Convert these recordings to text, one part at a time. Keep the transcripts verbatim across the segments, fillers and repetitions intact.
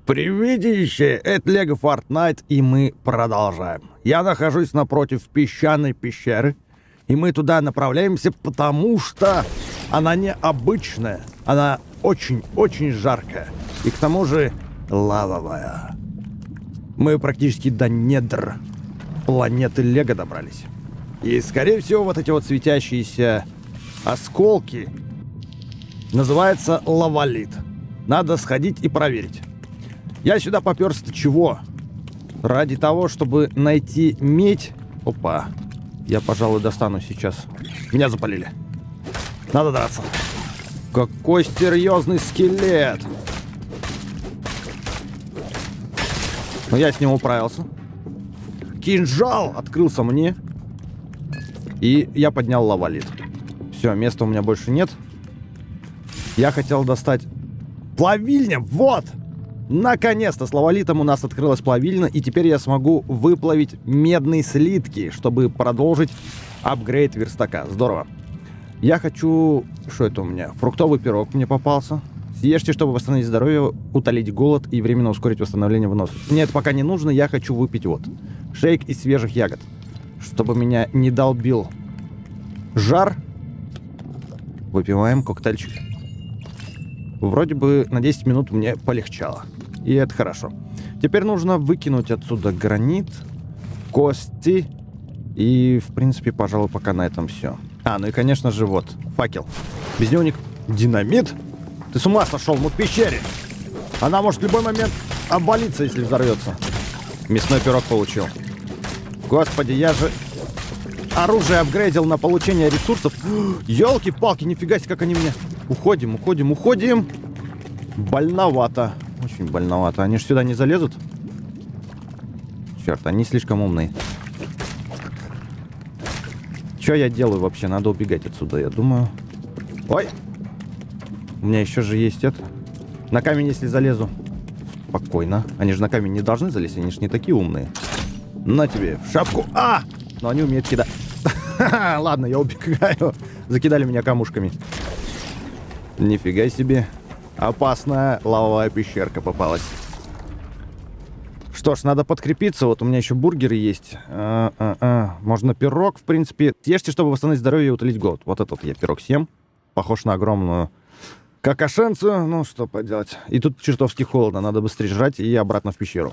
Привидище! Это Лего Fortnite, и мы продолжаем. Я нахожусь напротив песчаной пещеры, и мы туда направляемся, потому что она необычная. Она очень-очень жаркая. И к тому же лавовая. Мы практически до недр планеты Лего добрались. И, скорее всего, вот эти вот светящиеся осколки называются лаволит. Надо сходить и проверить. Я сюда попёрся-то чего? Ради того, чтобы найти медь. Опа. Я, пожалуй, достану сейчас. Меня запалили. Надо драться. Какой серьезный скелет. Но я с ним управился. Кинжал открылся мне. И я поднял лаволит. Все, места у меня больше нет. Я хотел достать плавильня. Вот! Наконец-то с лаволитом у нас открылась плавильня, и теперь я смогу выплавить медные слитки, чтобы продолжить апгрейд верстака. Здорово. Я хочу... Что это у меня? Фруктовый пирог мне попался. Съешьте, чтобы восстановить здоровье, утолить голод и временно ускорить восстановление выносливости. Мне это пока не нужно, я хочу выпить вот. Шейк из свежих ягод. Чтобы меня не долбил жар. Выпиваем коктейльчик. Вроде бы на десять минут мне полегчало. И это хорошо. Теперь нужно выкинуть отсюда гранит, кости. И, в принципе, пожалуй, пока на этом все. А, ну и, конечно же, вот, факел. Без него ник... Динамит? Ты с ума сошел? Мы в пещере. Она может в любой момент обвалиться, если взорвется. Мясной пирог получил. Господи, я же оружие апгрейдил на получение ресурсов. Ёлки-палки, нифига себе, как они мне... Уходим, уходим, уходим. Больновато. Очень больновато. Они же сюда не залезут. Черт, они слишком умные. Что я делаю вообще? Надо убегать отсюда, я думаю. Ой! У меня еще же есть это. На камень, если залезу. Спокойно. Они же на камень не должны залезть, они же не такие умные. На тебе, в шапку. А! Но они умеют кидать. Ладно, я убегаю. Закидали меня камушками. Нифига себе. Опасная лавовая пещерка попалась. Что ж, надо подкрепиться. Вот у меня еще бургеры есть. А -а -а. Можно пирог, в принципе. Съешьте, чтобы восстановить здоровье и утолить голод. Вот этот я пирог съем. Похож на огромную какашенцию. Ну, что поделать. И тут чертовски холодно. Надо быстрее жрать и обратно в пещеру.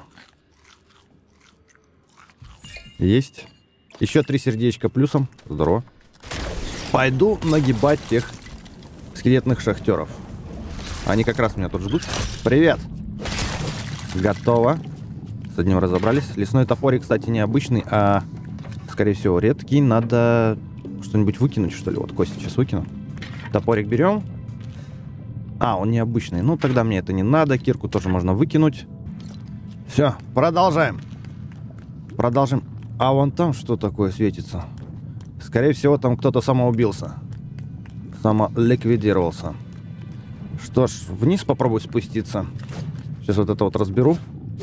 Есть. Еще три сердечка плюсом. Здорово. Пойду нагибать тех скелетных шахтеров. Они как раз меня тут ждут. Привет. Готово. С одним разобрались. Лесной топорик, кстати, необычный, а, скорее всего, редкий. Надо что-нибудь выкинуть, что ли. Вот кости сейчас выкину. Топорик берем. А, он необычный. Ну, тогда мне это не надо. Кирку тоже можно выкинуть. Все, продолжаем. Продолжим. А вон там что такое светится? Скорее всего, там кто-то самоубился. Самоликвидировался. Что ж, вниз попробую спуститься. Сейчас вот это вот разберу.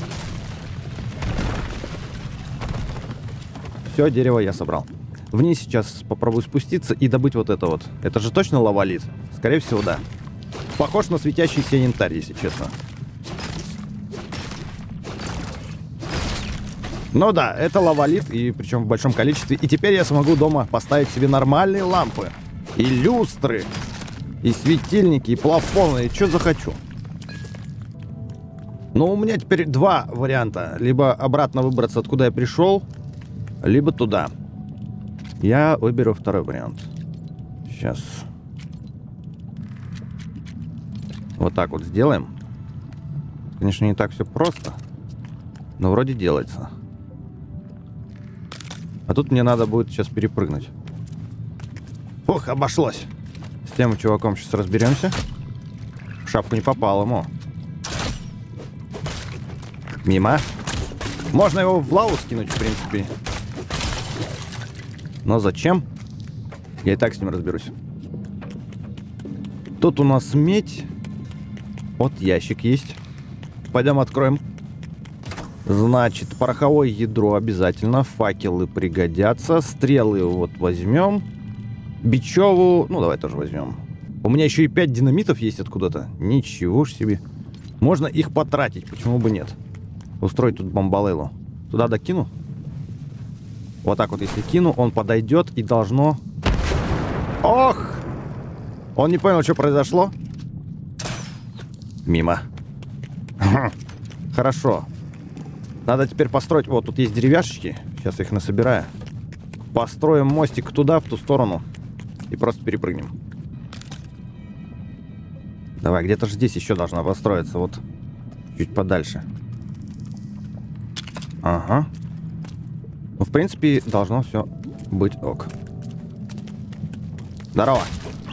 Все, дерево я собрал. Вниз сейчас попробую спуститься и добыть вот это вот. Это же точно лаволит? Скорее всего, да. Похож на светящийся янтарь, если честно. Ну да, это лаволит, и причем в большом количестве. И теперь я смогу дома поставить себе нормальные лампы. И люстры. И светильники, и плафоны, и что захочу. Ну, у меня теперь два варианта. Либо обратно выбраться, откуда я пришел, либо туда. Я выберу второй вариант. Сейчас. Вот так вот сделаем. Конечно, не так все просто. Но вроде делается. А тут мне надо будет сейчас перепрыгнуть. Ох, обошлось. С тем чуваком сейчас разберемся. В шапку не попал ему. Мимо. Можно его в лаву скинуть, в принципе. Но зачем? Я и так с ним разберусь. Тут у нас медь. Вот ящик есть. Пойдем откроем. Значит, пороховое ядро обязательно. Факелы пригодятся. Стрелы вот возьмем. Бичеву, ну давай тоже возьмем. У меня еще и пять динамитов есть откуда-то. Ничего ж себе. Можно их потратить, почему бы нет? Устроить тут бомбалейлу. Туда докину? Вот так вот, если кину, он подойдет и должно... Ох! Он не понял, что произошло? Мимо. Хорошо. Надо теперь построить... Вот, тут есть деревяшечки. Сейчас я их насобираю. Построим мостик туда, в ту сторону. И просто перепрыгнем. Давай, где-то же здесь еще должна построиться. Вот. Чуть подальше. Ага. Ну, в принципе, должно все быть ок. Здорово.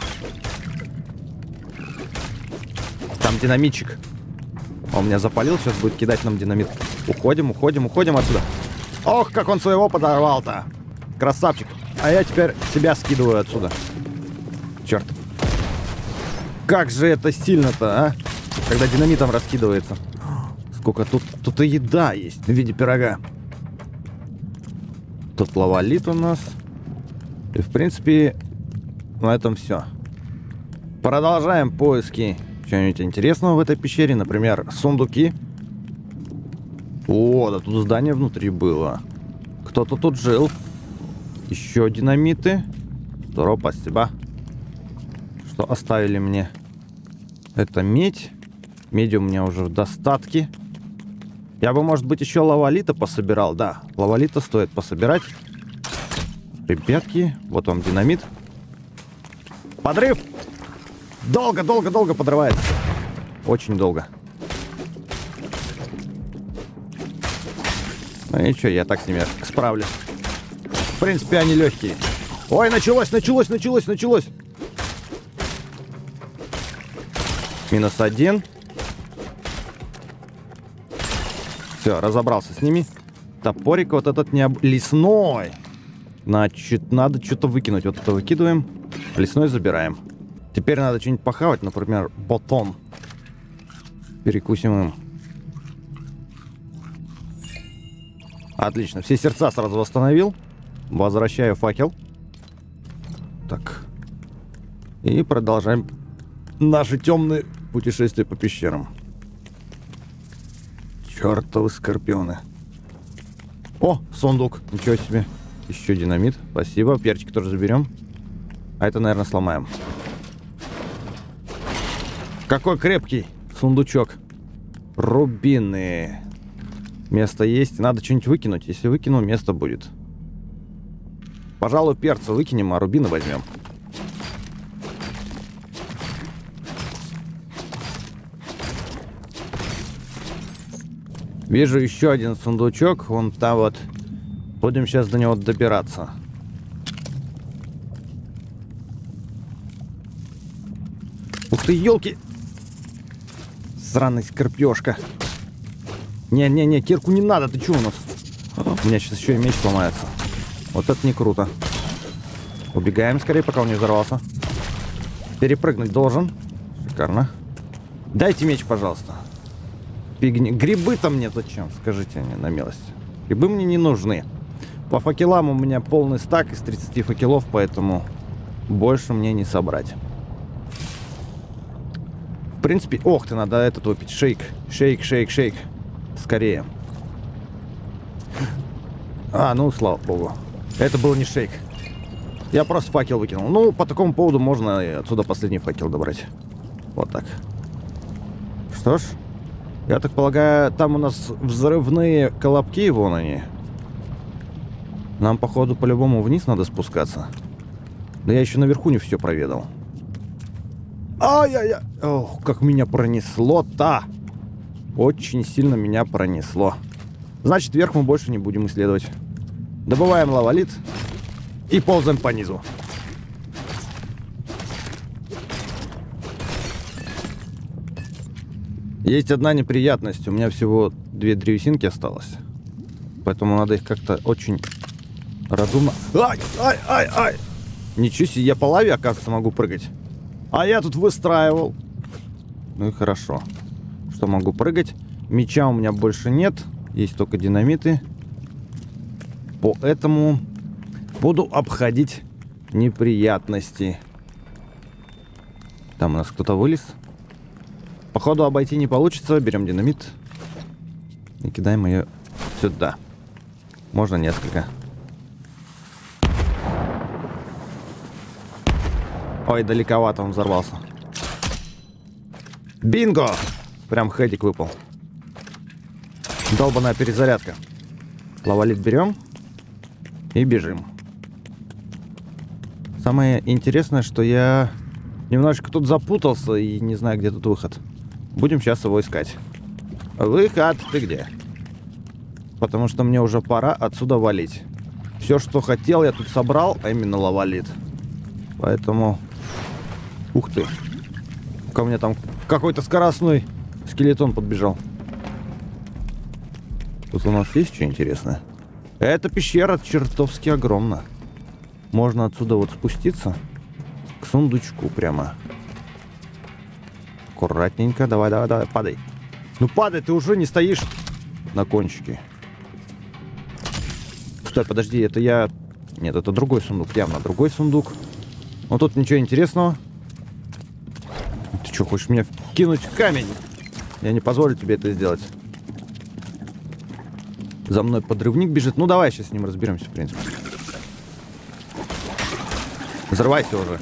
Там динамитчик. Он меня запалил, сейчас будет кидать нам динамит. Уходим, уходим, уходим отсюда. Ох, как он своего подорвал-то. Красавчик. А я теперь себя скидываю отсюда. Черт. Как же это сильно-то, а? Когда динамитом раскидывается. Сколько тут... Тут и еда есть в виде пирога. Тут лавалит у нас. И, в принципе, на этом все. Продолжаем поиски чего-нибудь интересного в этой пещере. Например, сундуки. О, да тут здание внутри было. Кто-то тут жил. Еще динамиты. Здорово, спасибо. Что оставили мне? Это медь. Меди у меня уже в достатке. Я бы, может быть, еще лавалита пособирал. Да, лавалита стоит пособирать. Ребятки, вот вам динамит. Подрыв! Долго, долго, долго подрывается. Очень долго. Ну и что, я так с ними справлюсь. В принципе, они легкие. Ой, началось, началось, началось, началось. Минус один. Все, разобрался с ними. Топорик вот этот не об... Лесной. Значит, надо что-то выкинуть. Вот это выкидываем. Лесной забираем. Теперь надо что-нибудь похавать. Например, батон. Перекусим им. Отлично. Все сердца сразу восстановил. Возвращаю факел. Так. И продолжаем наши темные путешествия по пещерам. Чертовы скорпионы. О, сундук. Ничего себе. Еще динамит. Спасибо. Перчик тоже заберем. А это, наверное, сломаем. Какой крепкий сундучок. Рубины. Место есть. Надо что-нибудь выкинуть. Если выкину, место будет. Пожалуй, перца выкинем, а рубины возьмем. Вижу еще один сундучок. Вон там вот. Будем сейчас до него добираться. Ух ты, елки! Сраный скорпёшка. Не-не-не, кирку не надо. Ты че у нас? У меня сейчас еще и меч сломается. Вот это не круто. Убегаем скорее, пока он не взорвался. Перепрыгнуть должен. Шикарно. Дайте меч, пожалуйста. Фигни. Грибы-то мне зачем? Скажите мне на милость. Грибы мне не нужны. По факелам у меня полный стак из тридцати факелов, поэтому больше мне не собрать. В принципе... Ох ты, надо этот выпить. Шейк. Шейк, шейк, шейк. Скорее. А, ну, слава богу. Это был не шейк. Я просто факел выкинул. Ну, по такому поводу можно и отсюда последний факел добрать. Вот так. Что ж. Я так полагаю, там у нас взрывные колобки, вон они. Нам, походу, по-любому вниз надо спускаться. Да я еще наверху не все проведал. Ай-яй-яй! Ох, как меня пронесло-то! Очень сильно меня пронесло. Значит, вверх мы больше не будем исследовать. Добываем лавалит и ползаем по низу. Есть одна неприятность. У меня всего две древесинки осталось. Поэтому надо их как-то очень разумно... Ай, ай, ай, ай! Ничего себе, я по лаве, оказывается, могу прыгать. А я тут выстраивал. Ну и хорошо. Что, могу прыгать? Меча у меня больше нет. Есть только динамиты. Поэтому буду обходить неприятности. Там у нас кто-то вылез. Походу обойти не получится. Берем динамит. И кидаем ее сюда. Можно несколько. Ой, далековато он взорвался. Бинго! Прям хедик выпал. Долбаная перезарядка. Лавалит берем. И бежим. Самое интересное, что я немножечко тут запутался и не знаю, где тут выход. Будем сейчас его искать. Выход, ты где? Потому что мне уже пора отсюда валить. Все, что хотел, я тут собрал, а именно лавалит. Поэтому... Ух ты. Ко мне там какой-то скоростной скелетон подбежал. Тут у нас есть что интересное? Эта пещера чертовски огромна. Можно отсюда вот спуститься к сундучку прямо. Аккуратненько. Давай, давай, давай, падай. Ну падай, ты уже не стоишь на кончике. Стой, подожди, это я... Нет, это другой сундук, явно другой сундук. Но тут ничего интересного. Ты что, хочешь меня кинуть в камень? Я не позволю тебе это сделать. За мной подрывник бежит. Ну давай сейчас с ним разберемся, в принципе. Взрывайся уже.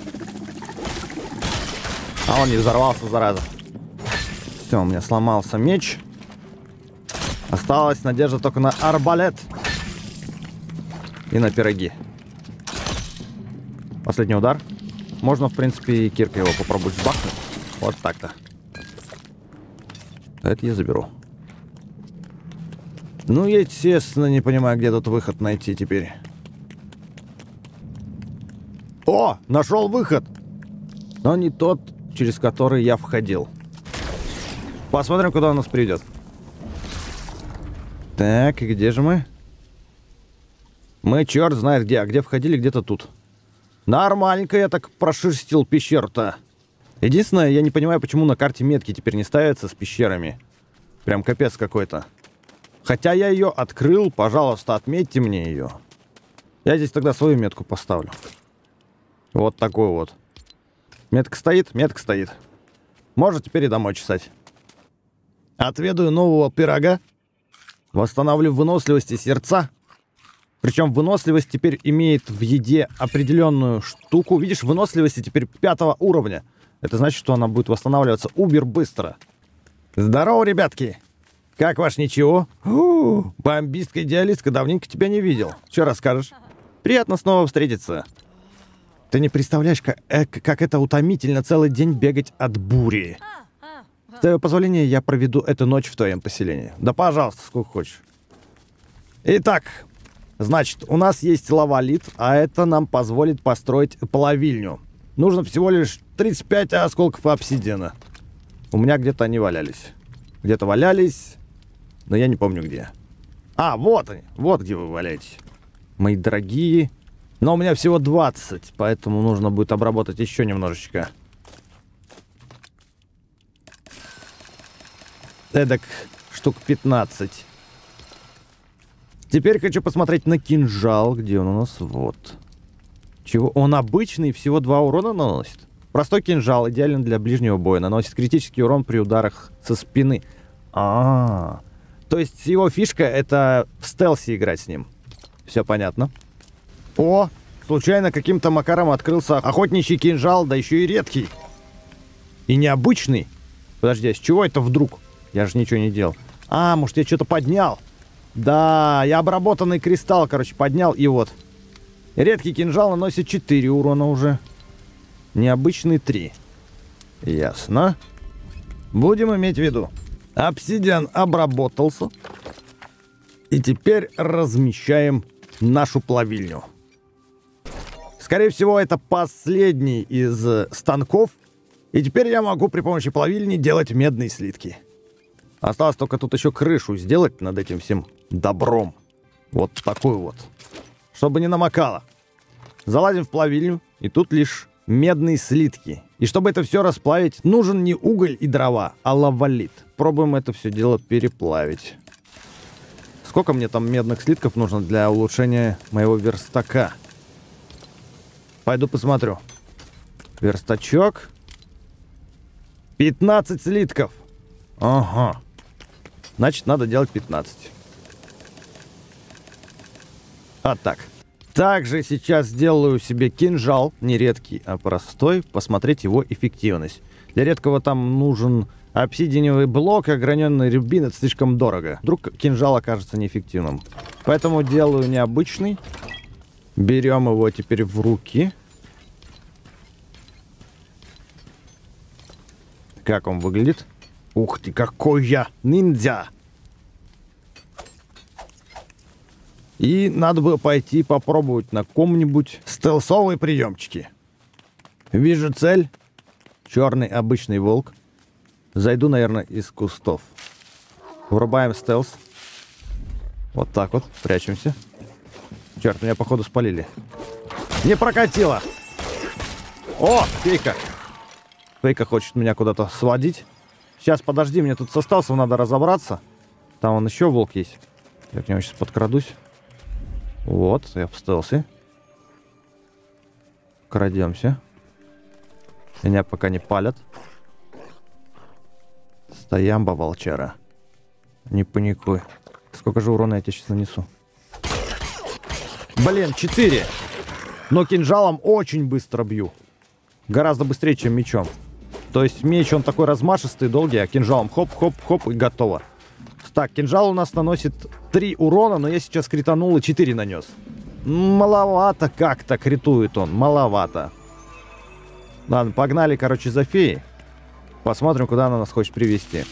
А он не взорвался, зараза. Все, у меня сломался меч. Осталась надежда только на арбалет. И на пироги. Последний удар. Можно, в принципе, и киркой его попробовать бахнуть. Вот так-то. Это я заберу. Ну, я, естественно, не понимаю, где тут выход найти теперь. О, нашел выход! Но не тот, через который я входил. Посмотрим, куда он нас приведет. Так, и где же мы? Мы черт знает где. А где входили, где-то тут. Нормальненько я так прошерстил пещеру-то. Единственное, я не понимаю, почему на карте метки теперь не ставятся с пещерами. Прям капец какой-то. Хотя я ее открыл, пожалуйста, отметьте мне ее. Я здесь тогда свою метку поставлю. Вот такой вот. Метка стоит? Метка стоит. Можно теперь и домой чесать. Отведаю нового пирога. Восстановлю выносливость и сердца. Причем выносливость теперь имеет в еде определенную штуку. Видишь, выносливости теперь пятого уровня. Это значит, что она будет восстанавливаться убер быстро. Здорово, ребятки! Как ваш ничего? У, бомбистка, идеалистка, давненько тебя не видел. Что расскажешь? Приятно снова встретиться. Ты не представляешь, как, э, как это утомительно целый день бегать от бури. С твоего позволения я проведу эту ночь в твоем поселении. Да пожалуйста, сколько хочешь. Итак, значит, у нас есть лавалит, а это нам позволит построить плавильню. Нужно всего лишь тридцать пять осколков обсидиана. У меня где-то они валялись. Где-то валялись, но я не помню где. А, вот они, вот где вы валяетесь. Мои дорогие. Но у меня всего двадцать, поэтому нужно будет обработать еще немножечко. Эдак штук пятнадцать. Теперь хочу посмотреть на кинжал. Где он у нас? Вот. Чего? Он обычный, всего два урона наносит. Простой кинжал, идеален для ближнего боя. Наносит критический урон при ударах со спины. А-а-а. То есть его фишка — это в стелсе играть с ним. Все понятно. О, случайно каким-то макаром открылся охотничий кинжал, да еще и редкий. И необычный. Подожди, а с чего это вдруг? Я же ничего не делал. А, может, я что-то поднял? Да, я обработанный кристалл, короче, поднял, и вот. Редкий кинжал наносит четыре урона уже. Необычный три. Ясно. Будем иметь в виду. Обсидиан обработался. И теперь размещаем нашу плавильню. Скорее всего, это последний из станков. И теперь я могу при помощи плавильни делать медные слитки. Осталось только тут еще крышу сделать над этим всем добром. Вот такую вот. Чтобы не намокало. Залазим в плавильню, и тут лишь медные слитки. И чтобы это все расплавить, нужен не уголь и дрова, а лавалит. Пробуем это все дело переплавить. Сколько мне там медных слитков нужно для улучшения моего верстака? Пойду посмотрю. Верстачок. пятнадцать слитков. Ага. Значит, надо делать пятнадцать. А так. Также сейчас сделаю себе кинжал. Не редкий, а простой. Посмотреть его эффективность. Для редкого там нужен обсидиановый блок и ограненный рубин. Это слишком дорого. Вдруг кинжал окажется неэффективным. Поэтому делаю необычный. Берем его теперь в руки. Как он выглядит? Ух ты, какой я ниндзя! И надо было пойти попробовать на ком-нибудь стелсовые приемчики. Вижу цель. Черный обычный волк. Зайду, наверное, из кустов. Врубаем стелс. Вот так вот. Прячемся. Черт, меня, походу, спалили. Не прокатило! О, фейка! Фейка хочет меня куда-то сводить. Сейчас, подожди, мне тут со стелсом надо разобраться. Там вон еще волк есть. Я к нему сейчас подкрадусь. Вот, я в стелсе. Крадемся. Меня пока не палят. Стоямба, волчара. Не паникуй. Сколько же урона я тебе сейчас нанесу? Блин, четыре. Но кинжалом очень быстро бью. Гораздо быстрее, чем мечом. То есть меч, он такой размашистый, долгий, а кинжалом хоп-хоп-хоп и готово. Так, кинжал у нас наносит три урона, но я сейчас кританул и четыре нанес. Маловато как-то критует он, маловато. Ладно, погнали, короче, за феей. Посмотрим, куда она нас хочет привести.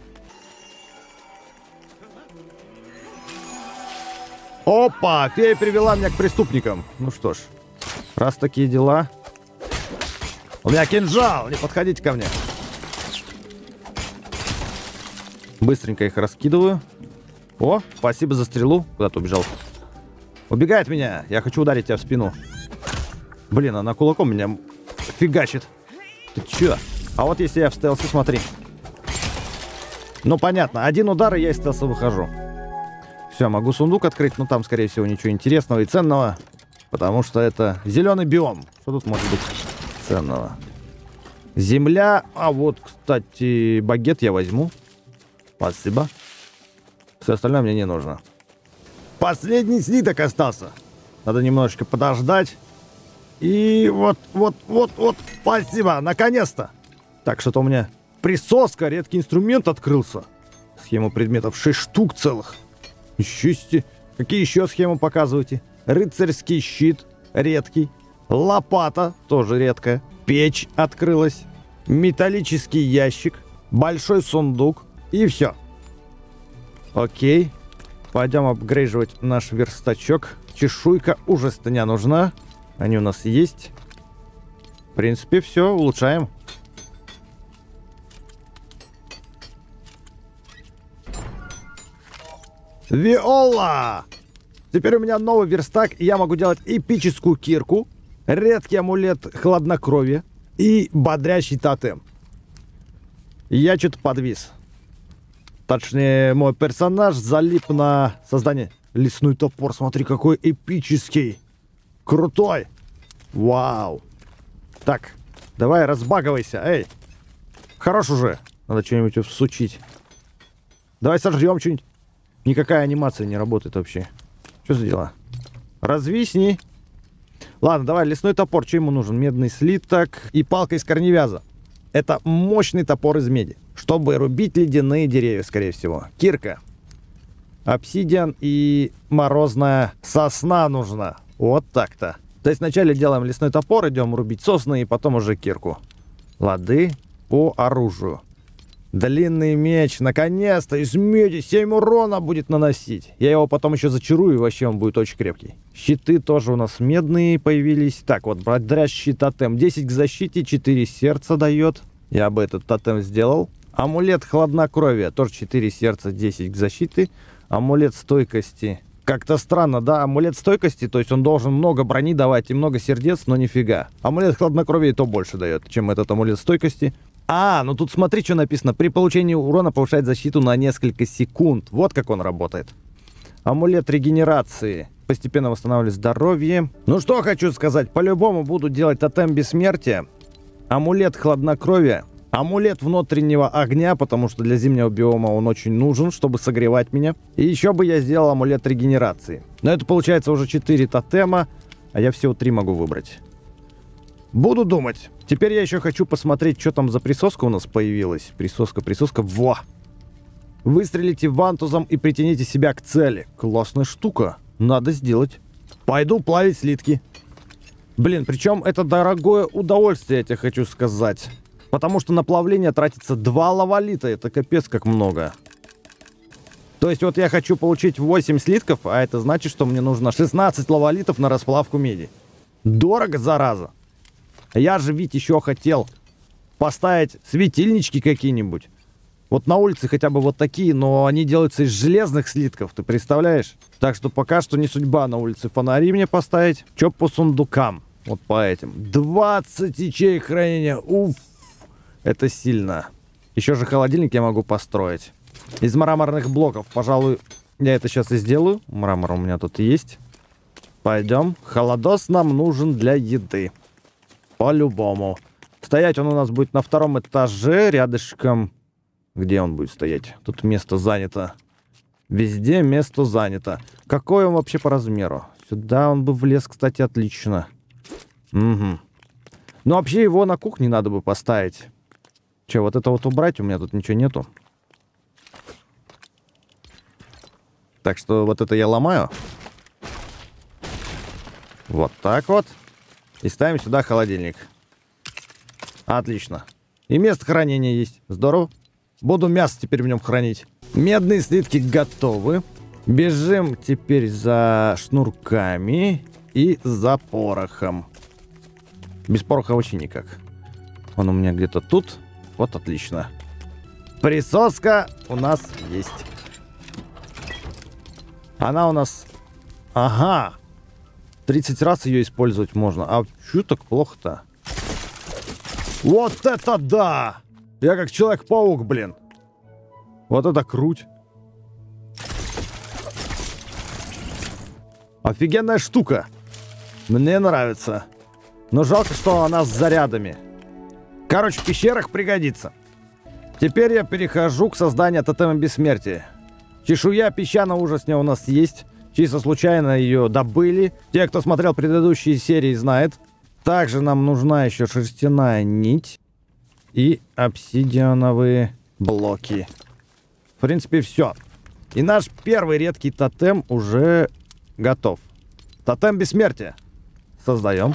Опа, фея привела меня к преступникам. Ну что ж, раз такие дела... У меня кинжал, не подходите ко мне. Быстренько их раскидываю. О, спасибо за стрелу. Куда ты убежал? Убегает меня. Я хочу ударить тебя в спину. Блин, она кулаком меня фигачит. Ты чё? А вот если я в стелсе, смотри. Ну, понятно. Один удар, и я из стелса выхожу. Все, могу сундук открыть. Но там, скорее всего, ничего интересного и ценного. Потому что это зеленый биом. Что тут может быть ценного? Земля. А вот, кстати, багет я возьму. Спасибо. Все остальное мне не нужно. Последний слиток остался. Надо немножечко подождать. И вот, вот, вот, вот. Спасибо, наконец-то. Так, что-то у меня присоска, редкий инструмент открылся. Схему предметов шесть штук целых. Еще сти... Какие еще схемы показываете? Рыцарский щит, редкий. Лопата, тоже редкая. Печь открылась. Металлический ящик. Большой сундук. И все. Окей. Пойдем апгрейживать наш верстачок. Чешуйка ужас-то не нужна. Они у нас есть. В принципе, все, улучшаем. Виола! Теперь у меня новый верстак, и я могу делать эпическую кирку, редкий амулет хладнокровия и бодрящий тотем. Я что-то подвис. Точнее, мой персонаж залип на создание. Лесной топор, смотри, какой эпический. Крутой. Вау. Так, давай разбагивайся, эй. Хорош уже. Надо что-нибудь всучить. Давай сожрем что-нибудь. Никакая анимация не работает вообще. Что за дела? Развисни. Ладно, давай, лесной топор. Что ему нужен? Медный слиток и палка из корневяза. Это мощный топор из меди, чтобы рубить ледяные деревья, скорее всего. Кирка. Обсидиан и морозная сосна нужна. Вот так-то. То есть вначале делаем лесной топор, идем рубить сосны и потом уже кирку. Лады по оружию. Длинный меч, наконец-то, из меди семь урона будет наносить. Я его потом еще зачарую, и вообще он будет очень крепкий. Щиты тоже у нас медные появились. Так, вот, бодрящий тотем. десять к защите, четыре сердца дает. Я бы этот тотем сделал. Амулет хладнокровия, тоже четыре сердца, десять к защите. Амулет стойкости. Как-то странно, да? Амулет стойкости, то есть он должен много брони давать и много сердец, но нифига. Амулет хладнокровия и то больше дает, чем этот амулет стойкости. А, ну тут смотри, что написано. При получении урона повышает защиту на несколько секунд. Вот как он работает. Амулет регенерации. Постепенно восстанавливает здоровье. Ну что хочу сказать. По-любому буду делать тотем бессмертия. Амулет хладнокровия. Амулет внутреннего огня, потому что для зимнего биома он очень нужен, чтобы согревать меня. И еще бы я сделал амулет регенерации. Но это получается уже четыре тотема, а я всего три могу выбрать. Буду думать. Теперь я еще хочу посмотреть, что там за присоска у нас появилась. Присоска, присоска. Во! Выстрелите вантузом и притяните себя к цели. Классная штука. Надо сделать. Пойду плавить слитки. Блин, причем это дорогое удовольствие, я тебе хочу сказать. Потому что на плавление тратится два лаволита. Это капец как много. То есть вот я хочу получить восемь слитков, а это значит, что мне нужно шестнадцать лаволитов на расплавку меди. Дорого, зараза. Я же ведь еще хотел поставить светильнички какие-нибудь. Вот на улице хотя бы вот такие, но они делаются из железных слитков, ты представляешь? Так что пока что не судьба на улице фонари мне поставить. Чё по сундукам? Вот по этим. двадцать ячеек хранения. Уф. Это сильно. Еще же холодильник я могу построить. Из мраморных блоков. Пожалуй, я это сейчас и сделаю. Мрамор у меня тут есть. Пойдем. Холодос нам нужен для еды. По-любому. Стоять он у нас будет на втором этаже, рядышком. Где он будет стоять? Тут место занято. Везде место занято. Какой он вообще по размеру? Сюда он бы влез, кстати, отлично. Угу. Ну, вообще его на кухне надо бы поставить. Че, вот это вот убрать? У меня тут ничего нету. Так что вот это я ломаю. Вот так вот. И ставим сюда холодильник. Отлично. И место хранения есть. Здорово. Буду мясо теперь в нем хранить. Медные слитки готовы. Бежим теперь за шнурками и за порохом. Без пороха вообще никак. Он у меня где-то тут. Вот отлично. Присоска у нас есть. Она у нас... Ага. тридцать раз ее использовать можно. А чё так плохо-то? Вот это да! Я как Человек-паук, блин. Вот это круть. Офигенная штука. Мне нравится. Но жалко, что она с зарядами. Короче, в пещерах пригодится. Теперь я перехожу к созданию тотема бессмертия. Чешуя песчаного ужасня у нас есть. Чисто случайно ее добыли. Те, кто смотрел предыдущие серии, знают. Также нам нужна еще шерстяная нить. И обсидиановые блоки. В принципе, все. И наш первый редкий тотем уже готов. Тотем бессмертия. Создаем.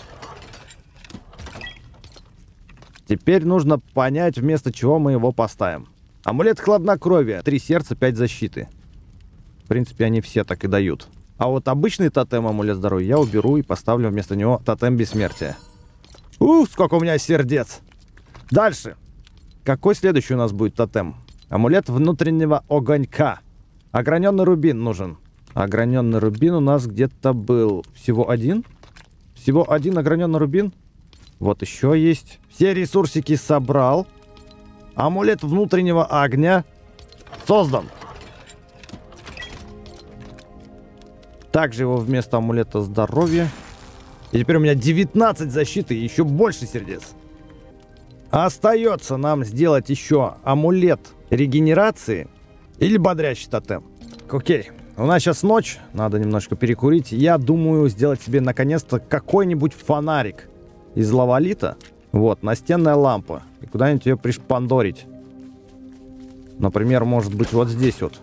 Теперь нужно понять, вместо чего мы его поставим. Амулет хладнокровия. Три сердца, пять защиты. В принципе, они все так и дают. А вот обычный тотем амулет здоровья я уберу и поставлю вместо него тотем бессмертия. Ух, сколько у меня сердец. Дальше. Какой следующий у нас будет тотем? Амулет внутреннего огонька. Ограненный рубин нужен. Ограненный рубин у нас где-то был. Всего один? Всего один ограненный рубин? Вот еще есть. Все ресурсики собрал. Амулет внутреннего огня создан. Также его вместо амулета здоровья. И теперь у меня девятнадцать защиты и еще больше сердец. Остается нам сделать еще амулет регенерации или бодрящий тотем. Окей, у нас сейчас ночь, надо немножко перекурить. Я думаю сделать себе наконец-то какой-нибудь фонарик из лаволита. Вот, настенная лампа. И куда-нибудь ее пришпандорить. Например, может быть вот здесь вот.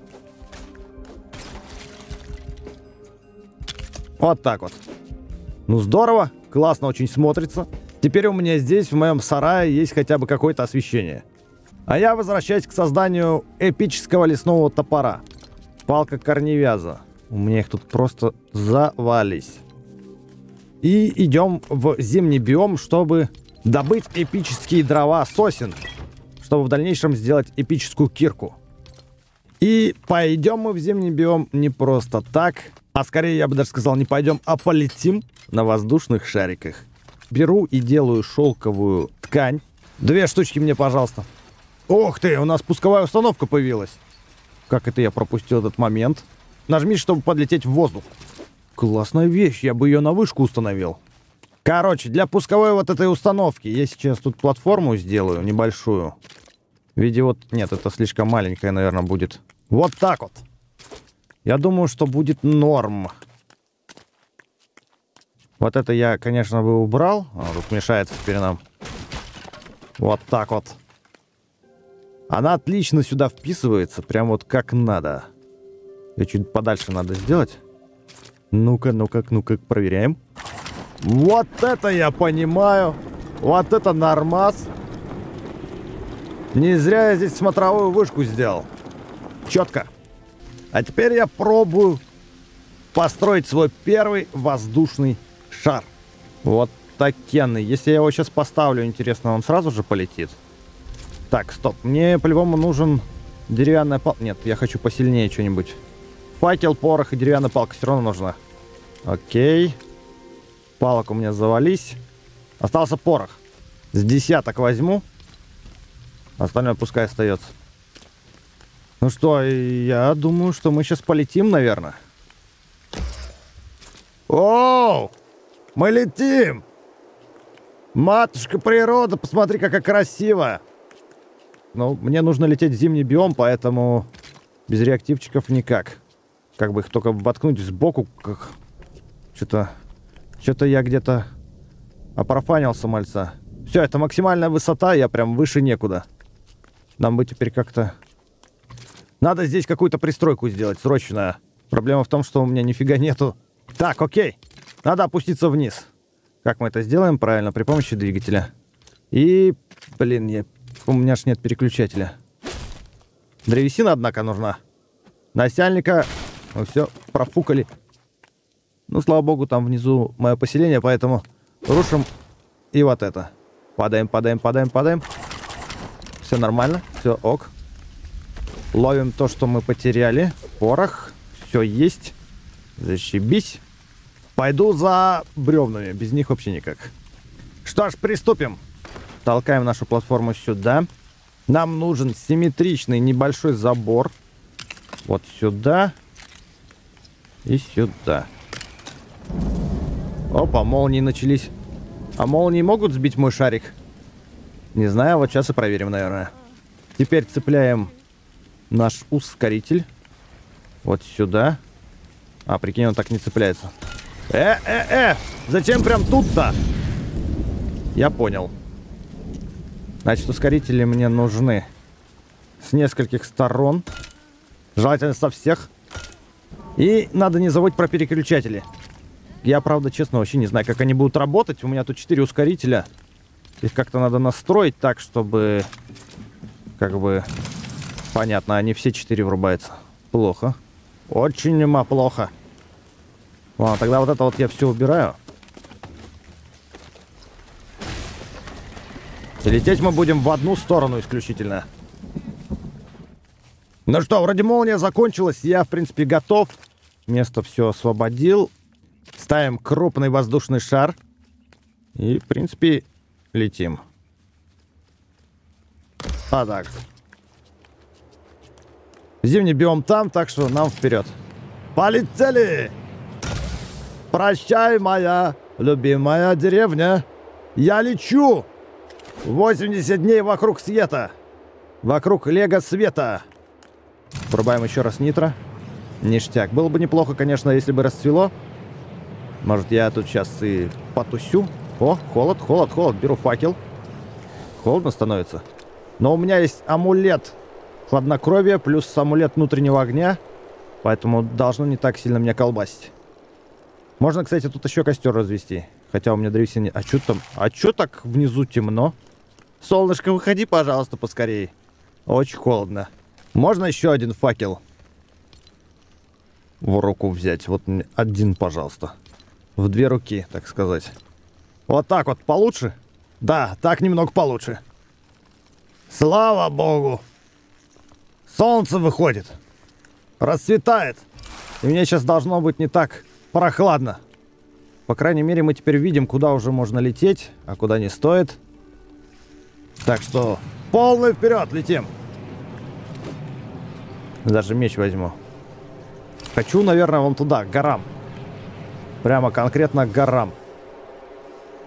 Вот так вот. Ну здорово, классно очень смотрится. Теперь у меня здесь, в моем сарае, есть хотя бы какое-то освещение. А я возвращаюсь к созданию эпического лесного топора. Палка корневяза. У меня их тут просто завались. И идем в зимний биом, чтобы добыть эпические дрова сосен. Чтобы в дальнейшем сделать эпическую кирку. И пойдем мы в зимний биом не просто так, а скорее, я бы даже сказал, не пойдем, а полетим на воздушных шариках. Беру и делаю шелковую ткань. Две штучки мне, пожалуйста. Ох ты, у нас пусковая установка появилась. Как это я пропустил этот момент? Нажми, чтобы подлететь в воздух. Классная вещь, я бы ее на вышку установил. Короче, для пусковой вот этой установки я сейчас тут платформу сделаю небольшую. В виде вот... Нет, это слишком маленькая, наверное, будет. Вот так вот. Я думаю, что будет норм. Вот это я, конечно, бы убрал. А, тут мешается теперь нам. Вот так вот. Она отлично сюда вписывается. Прям вот как надо. И чуть подальше надо сделать. Ну-ка, ну-ка, ну-ка, проверяем. Вот это я понимаю. Вот это нормас. Не зря я здесь смотровую вышку сделал. Четко. А теперь я пробую построить свой первый воздушный шар. Вот такенный. Если я его сейчас поставлю, интересно, он сразу же полетит? Так, стоп. Мне по-любому нужен деревянная палка. Нет, я хочу посильнее что-нибудь. Факел, порох и деревянная палка все равно нужна. Окей. Палок у меня завались. Остался порох. С десяток возьму. Остальное пускай остается. Ну что, я думаю, что мы сейчас полетим, наверное. Оу! Мы летим! Матушка природа, посмотри, какая красивая! Ну, мне нужно лететь в зимний биом, поэтому без реактивчиков никак. Как бы их только воткнуть сбоку, как... Что-то... Что-то я где-то опрофанился, мальца. Все, это максимальная высота, я прям выше некуда. Нам бы теперь как-то... Надо здесь какую-то пристройку сделать, срочно. Проблема в том, что у меня нифига нету. Так, окей. Надо опуститься вниз. Как мы это сделаем? Правильно, при помощи двигателя. И... Блин, я... у меня ж нет переключателя. Древесина, однако, нужна. Насяльника... Мы все профукали. Ну, слава богу, там внизу мое поселение, поэтому рушим и вот это. Падаем, падаем, падаем, падаем. Все нормально, все ок. Ловим то, что мы потеряли. Порох, все есть. Зашибись. Пойду за бревнами, без них вообще никак. Что ж, приступим. Толкаем нашу платформу сюда. Нам нужен симметричный небольшой забор. Вот сюда. И сюда. Опа, молнии начались. А молнии могут сбить мой шарик? Не знаю, вот сейчас и проверим, наверное. Теперь цепляем наш ускоритель. Вот сюда. А, прикинь, он так не цепляется. Э-э-э! Зачем прям тут-то? Я понял. Значит, ускорители мне нужны с нескольких сторон. Желательно со всех. И надо не забыть про переключатели. Я, правда, честно, вообще не знаю, как они будут работать. У меня тут четыре ускорителя. Их как-то надо настроить так, чтобы... Как бы... Понятно, они все четыре врубаются. Плохо. Очень ма плохо. Ладно, тогда вот это вот я все убираю. И лететь мы будем в одну сторону исключительно. Ну что, вроде молния закончилась. Я, в принципе, готов. Место все освободил. Ставим крупный воздушный шар. И, в принципе, летим. А так. Зимний биом там, так что нам вперед. Полетели! Прощай, моя любимая деревня. Я лечу! восемьдесят дней вокруг света. Вокруг лего света. Врубаем еще раз нитро. Ништяк. Было бы неплохо, конечно, если бы расцвело. Может, я тут сейчас и потусю. О, холод, холод, холод. Беру факел. Холодно становится. Но у меня есть амулет хладнокровия плюс амулет внутреннего огня. Поэтому должно не так сильно меня колбасить. Можно, кстати, тут еще костер развести. Хотя у меня древесины... А что там? А что так внизу темно? Солнышко, выходи, пожалуйста, поскорее. Очень холодно. Можно еще один факел в руку взять? Вот один, пожалуйста. В две руки, так сказать. Вот так вот получше? Да, так немного получше. Слава богу. Солнце выходит. Расцветает. И мне сейчас должно быть не так прохладно. По крайней мере, мы теперь видим, куда уже можно лететь, а куда не стоит. Так что полный вперед летим. Даже меч возьму. Хочу, наверное, вон туда, к горам. Прямо конкретно к горам.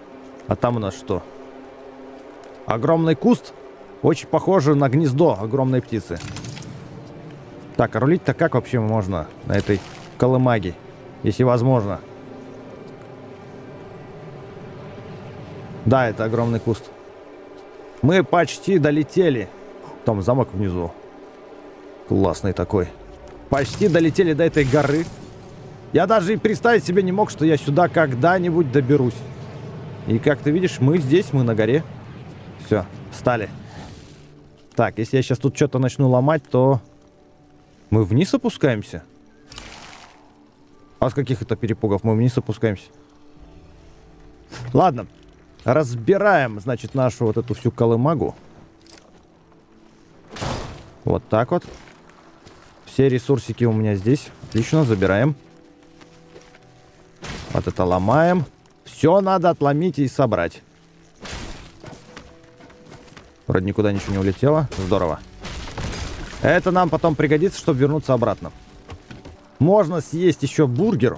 А там у нас что? Огромный куст. Очень похоже на гнездо огромной птицы. Так, а рулить-то как вообще можно на этой колымаге? Если возможно. Да, это огромный куст. Мы почти долетели. Там замок внизу. Классный такой. Почти долетели до этой горы. Я даже и представить себе не мог, что я сюда когда-нибудь доберусь. И как ты видишь, мы здесь, мы на горе. Все, встали. Так, если я сейчас тут что-то начну ломать, то... Мы вниз опускаемся? А с каких это перепугов мы вниз опускаемся? Ладно. Разбираем, значит, нашу вот эту всю колымагу. Вот так вот. Все ресурсики у меня здесь. Отлично, забираем. Вот это ломаем. Все надо отломить и собрать. Вроде никуда ничего не улетело. Здорово. Это нам потом пригодится, чтобы вернуться обратно. Можно съесть еще бургер.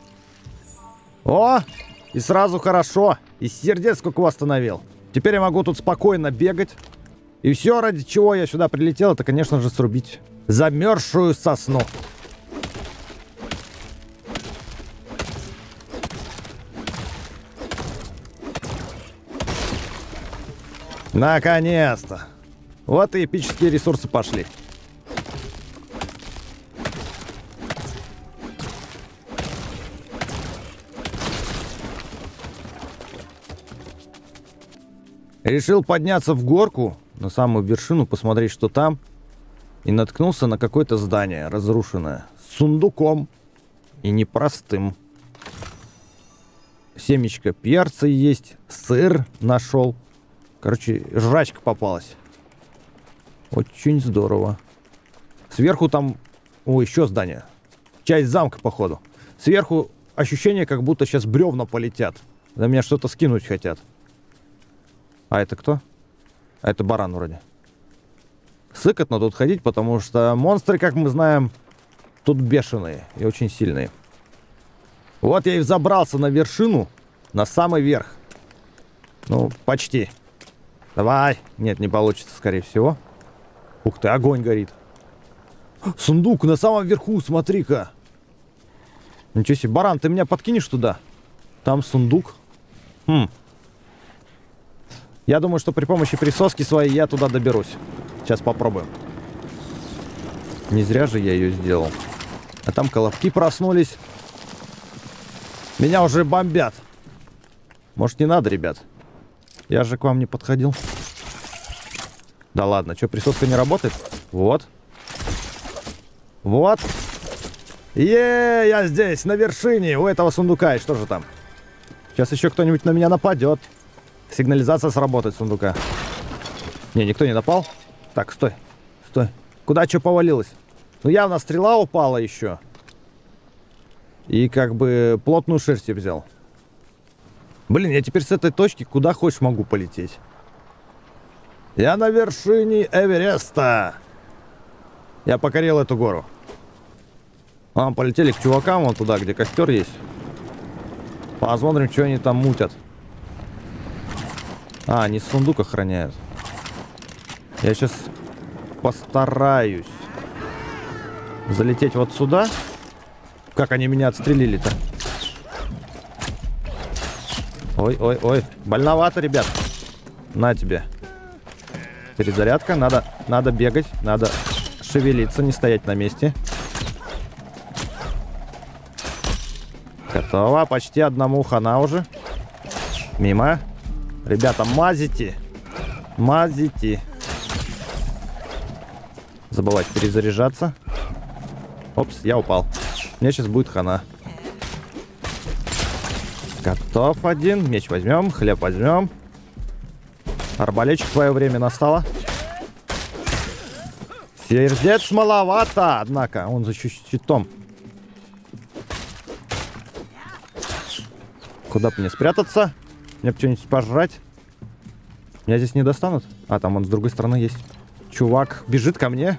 О! И сразу хорошо. И сердец сколько восстановил. Теперь я могу тут спокойно бегать. И все, ради чего я сюда прилетел, это, конечно же, срубить замерзшую сосну. Наконец-то. Вот и эпические ресурсы пошли. Решил подняться в горку, на самую вершину, посмотреть, что там. И наткнулся на какое-то здание разрушенное. С сундуком. И непростым. Семечко перца есть. Сыр нашел. Короче, жрачка попалась. Очень здорово. Сверху там... О, еще здание. Часть замка, походу. Сверху ощущение, как будто сейчас бревна полетят. На меня что-то скинуть хотят. А это кто? А это баран вроде. Сыкотно тут ходить, потому что монстры, как мы знаем, тут бешеные и очень сильные. Вот я и взобрался на вершину, на самый верх. Ну, почти. Давай. Нет, не получится, скорее всего. Ух ты, огонь горит. Сундук на самом верху, смотри-ка. Ничего себе, баран, ты меня подкинешь туда? Там сундук. Хм. Я думаю, что при помощи присоски своей я туда доберусь. Сейчас попробуем. Не зря же я ее сделал. А там колобки проснулись. Меня уже бомбят. Может, не надо, ребят? Я же к вам не подходил. Да ладно, что, присоска не работает? Вот. Вот. Е, я здесь, на вершине у этого сундука. И что же там? Сейчас еще кто-нибудь на меня нападет. Сигнализация сработает сундука. Не, никто не напал. Так, стой. Стой. Куда что повалилось? Ну, явно стрела упала еще. И как бы плотную шерсть я взял. Блин, я теперь с этой точки куда хочешь могу полететь. Я на вершине Эвереста. Я покорил эту гору. А, полетели к чувакам вон туда, где костер есть. Посмотрим, что они там мутят. А, они сундук охраняют. Я сейчас постараюсь залететь вот сюда. Как они меня отстрелили-то? Ой, ой, ой. Больновато, ребят. На тебе. Перезарядка. Надо, надо бегать. Надо шевелиться, не стоять на месте. Готово. Почти одному хана уже. Мимо. Ребята, мазите. Мазите. Забывать перезаряжаться. Опс, я упал. Мне сейчас будет хана. Готов один. Меч возьмем. Хлеб возьмем. Арбалетчик, твое время настало. Сердец маловато, однако. Он за щитом. Куда бы мне спрятаться? Мне бы что-нибудь пожрать. Меня здесь не достанут? А, там он с другой стороны есть. Чувак бежит ко мне.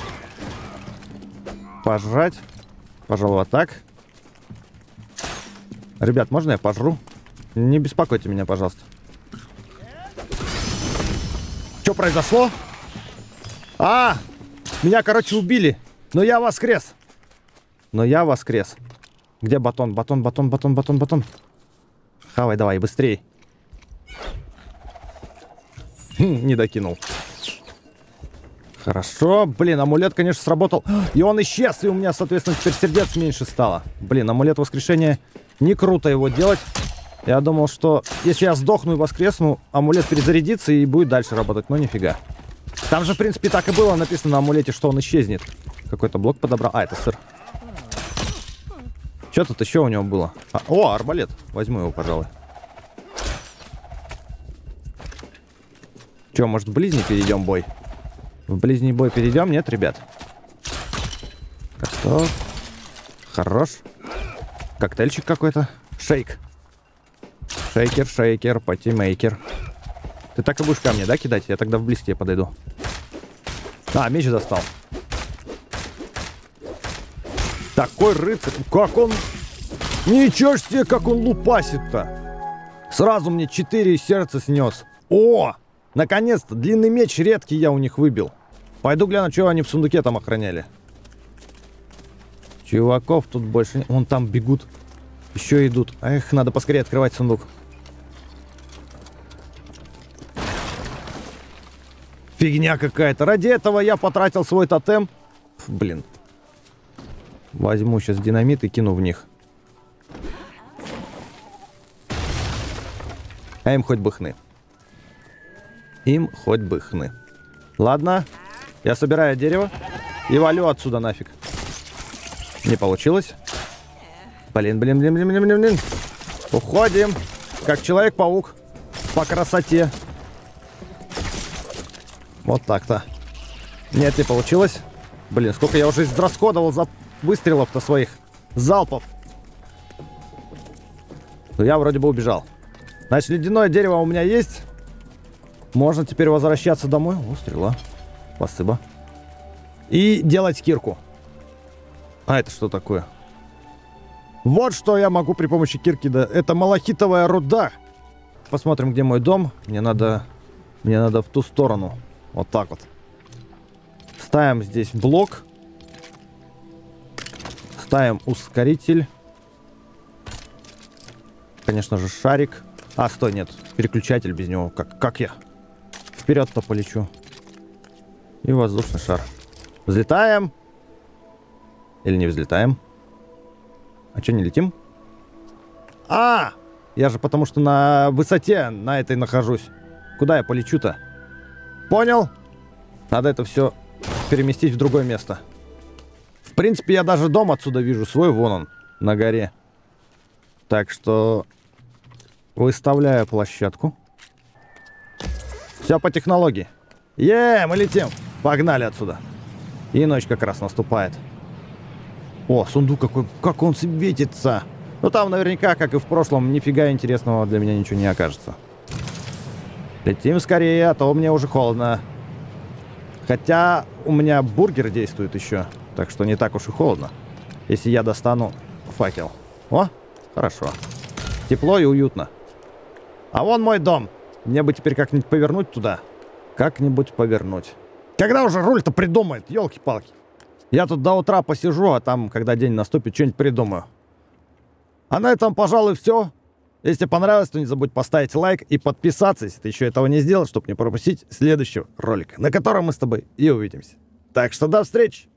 Пожрать. Пожалуй, вот так. Ребят, можно я пожру? Не беспокойте меня, пожалуйста. произошло? А, меня, короче, убили. Но я воскрес. Но я воскрес. Где батон? Батон, батон, батон, батон, батон. Хавай, давай, быстрей. Хм, не докинул. Хорошо. Блин, амулет, конечно, сработал. И он исчез, и у меня, соответственно, теперь сердец меньше стало. Блин, амулет воскрешения. Не круто его делать. Я думал, что если я сдохну и воскресну, амулет перезарядится и будет дальше работать. Но нифига. Там же, в принципе, так и было написано на амулете, что он исчезнет. Какой-то блок подобрал. А, это сыр. Что тут еще у него было? А, о, арбалет. Возьму его, пожалуй. Че, может, в ближний перейдем бой? В ближний бой перейдем? Нет, ребят? Готов. Хорош. Коктейльчик какой-то. Шейк. Шейкер, шейкер, патимейкер. Ты так и будешь ко мне, да, кидать? Я тогда вблизь тебе подойду. А, меч достал. Такой рыцарь. Как он... Ничего себе, как он лупасит-то. Сразу мне четыре сердца снес. О! Наконец-то. Длинный меч редкий я у них выбил. Пойду гляну, что они в сундуке там охраняли. Чуваков тут больше нет. Вон там бегут. Еще идут. Эх, надо поскорее открывать сундук. Фигня какая-то. Ради этого я потратил свой тотем. Фу, блин. Возьму сейчас динамит и кину в них. А им хоть бы хны. Им хоть бы хны. Ладно. Я собираю дерево и валю отсюда нафиг. Не получилось. Блин, блин, блин, блин, блин, блин, блин. Уходим. Как Человек-паук. По красоте. Вот так-то. Нет, не получилось. Блин, сколько я уже израсходовал за выстрелов-то своих. Залпов. Но я вроде бы убежал. Значит, ледяное дерево у меня есть. Можно теперь возвращаться домой. О, стрела. Спасибо. И делать кирку. А это что такое? Вот что я могу при помощи кирки. Да, это малахитовая руда. Посмотрим, где мой дом. Мне надо... Мне надо в ту сторону. Вот так вот. Ставим здесь блок. Ставим ускоритель. Конечно же, шарик. А, стой, нет. Переключатель без него. Как, как я? Вперед-то полечу. И воздушный шар. Взлетаем. Или не взлетаем? А что, не летим? А! Я же потому что на высоте на этой нахожусь. Куда я полечу-то? Понял? Надо это все переместить в другое место. В принципе, я даже дом отсюда вижу свой. Вон он, на горе. Так что... Выставляю площадку. Все по технологии. Е, мы летим. Погнали отсюда. И ночь как раз наступает. О, сундук какой, как он светится. Ну там наверняка, как и в прошлом, нифига интересного для меня ничего не окажется. Летим скорее, а то мне уже холодно. Хотя у меня бургер действует еще. Так что не так уж и холодно. Если я достану факел. О, хорошо. Тепло и уютно. А вон мой дом. Мне бы теперь как-нибудь повернуть туда. Как-нибудь повернуть. Когда уже руль-то придумает, елки-палки. Я тут до утра посижу, а там, когда день наступит, что-нибудь придумаю. А на этом, пожалуй, все. Если понравилось, то не забудь поставить лайк и подписаться, если ты еще этого не сделал, чтобы не пропустить следующего ролика, на котором мы с тобой и увидимся. Так что до встречи!